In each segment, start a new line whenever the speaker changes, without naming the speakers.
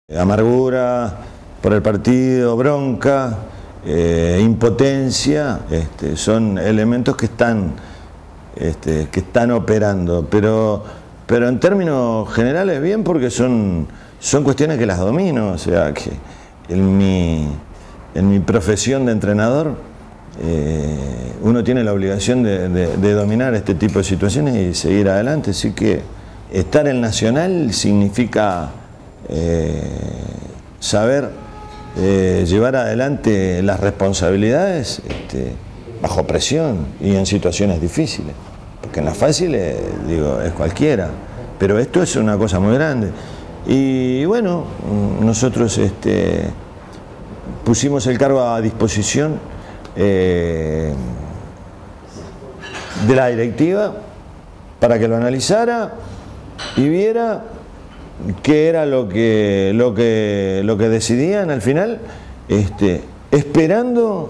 Amargura por el partido, bronca, impotencia, son elementos que están operando, pero en términos generales bien, porque son cuestiones que las domino. O sea que en mi profesión de entrenador uno tiene la obligación de dominar este tipo de situaciones y seguir adelante. Así que estar en Nacional significa saber llevar adelante las responsabilidades bajo presión y en situaciones difíciles, porque en las fáciles, digo, es cualquiera, pero esto es una cosa muy grande. Y bueno, nosotros pusimos el cargo a disposición de la directiva para que lo analizara y viera qué era lo que decidían al final, esperando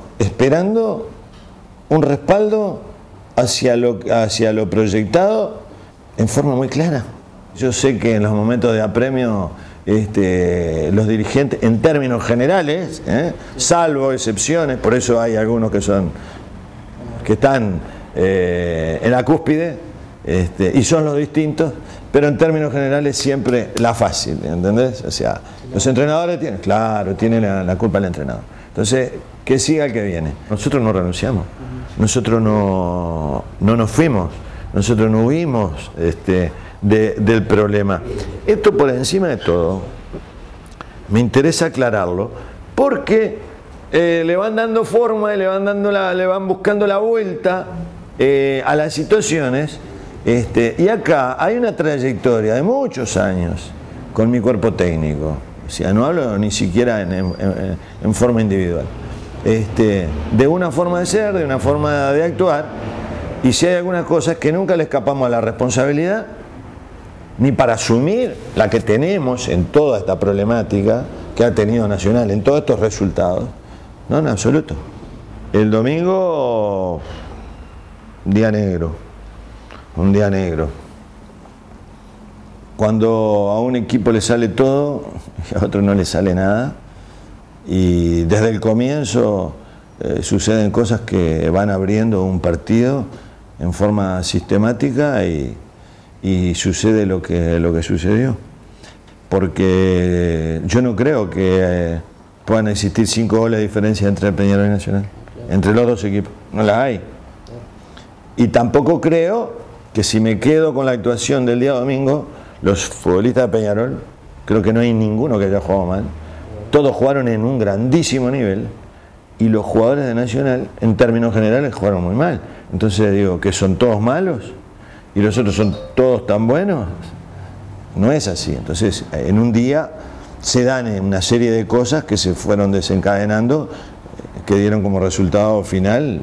un respaldo hacia lo proyectado en forma muy clara. Yo sé que en los momentos de apremio los dirigentes, en términos generales, salvo excepciones, por eso hay algunos que están en la cúspide, y son los distintos, pero en términos generales siempre la fácil, ¿entendés? O sea, los entrenadores tienen la culpa del entrenador. Entonces, que siga el que viene. Nosotros no renunciamos, nosotros no nos fuimos, nosotros no huimos del problema. Esto, por encima de todo, me interesa aclararlo, porque le van dando forma y le van buscando la vuelta a las situaciones. Y acá hay una trayectoria de muchos años con mi cuerpo técnico, o sea, no hablo ni siquiera en forma individual, de una forma de ser, de una forma de actuar, y si hay algunas cosas que nunca le escapamos a la responsabilidad, ni para asumir la que tenemos en toda esta problemática que ha tenido Nacional, en todos estos resultados, no, en absoluto. El domingo, día negro. Un día negro. Cuando a un equipo le sale todo y a otro no le sale nada, y desde el comienzo suceden cosas que van abriendo un partido en forma sistemática y sucede lo que sucedió. Porque yo no creo que puedan existir 5 goles de diferencia entre Peñarol y Nacional, entre los dos equipos, no las hay. Y tampoco creo que si me quedo con la actuación del día domingo, los futbolistas de Peñarol, creo que no hay ninguno que haya jugado mal. Todos jugaron en un grandísimo nivel y los jugadores de Nacional, en términos generales, jugaron muy mal. Entonces digo, ¿que son todos malos y los otros son todos tan buenos? No es así. Entonces, en un día se dan una serie de cosas que se fueron desencadenando, que dieron como resultado final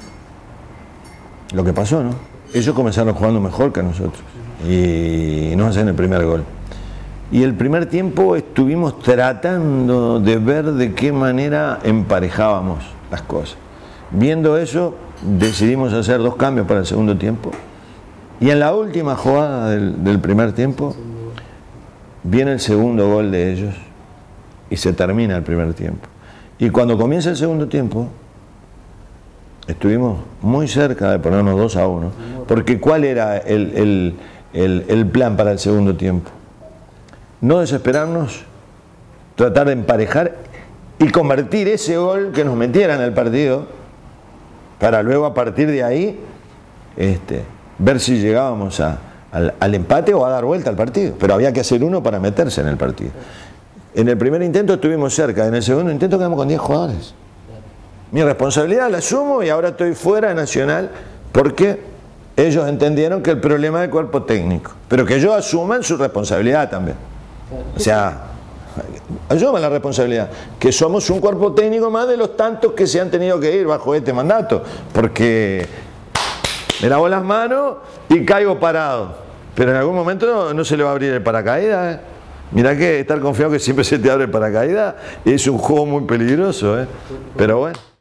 lo que pasó, ¿no? Ellos comenzaron jugando mejor que nosotros y nos hacen el primer gol. Y el primer tiempo estuvimos tratando de ver de qué manera emparejábamos las cosas. Viendo eso, decidimos hacer 2 cambios para el segundo tiempo. Y en la última jugada del primer tiempo, viene el segundo gol de ellos y se termina el primer tiempo. Y cuando comienza el segundo tiempo, estuvimos muy cerca de ponernos 2-1, porque ¿cuál era el plan para el segundo tiempo? No desesperarnos, tratar de emparejar y convertir ese gol que nos metiera en el partido, para luego a partir de ahí ver si llegábamos al empate o a dar vuelta al partido. Pero había que hacer uno para meterse en el partido. En el primer intento estuvimos cerca, en el segundo intento quedamos con 10 jugadores. Mi responsabilidad la asumo y ahora estoy fuera de Nacional porque ellos entendieron que el problema es el cuerpo técnico, pero que ellos asuman su responsabilidad también. O sea, asuman la responsabilidad, que somos un cuerpo técnico más de los tantos que se han tenido que ir bajo este mandato, porque me lavo las manos y caigo parado, pero en algún momento no se le va a abrir el paracaídas. Mirá que estar confiado que siempre se te abre el paracaídas es un juego muy peligroso, pero bueno.